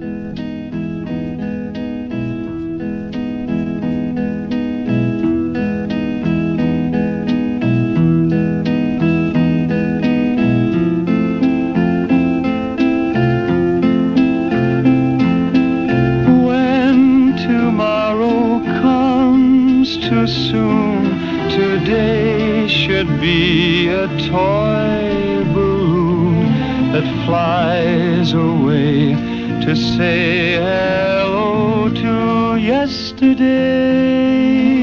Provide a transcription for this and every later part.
Too soon, today should be a toy balloon that flies away to say hello to yesterday.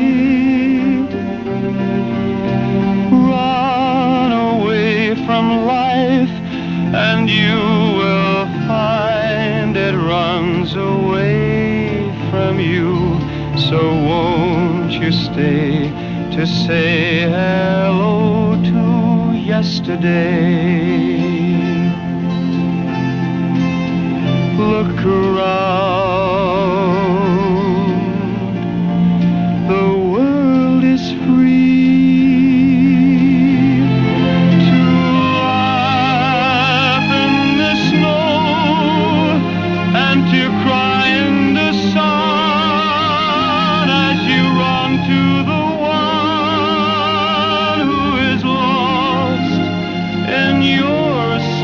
Run away from life and you will find it runs away from you. So won't you stay to say hello to yesterday? Look around, the world is free to laugh in the snow and to cry in the sun. To the one who is lost in your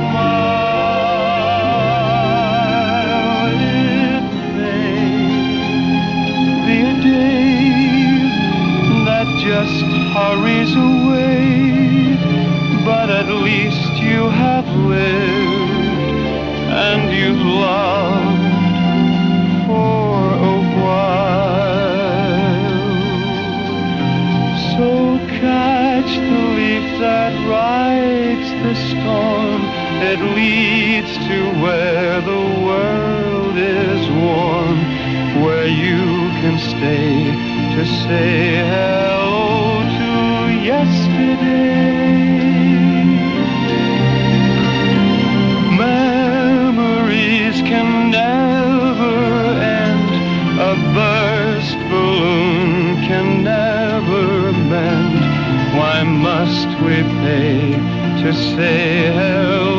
smile. It may be a day that just hurries away, but at least you have lived and you've loved for a while. So catch the leaf that rides the storm. It leads to where the world is warm, where you can stay to say hello to yesterday. Memories can never end. A burst balloon can never mend. Why must we pay to say hello?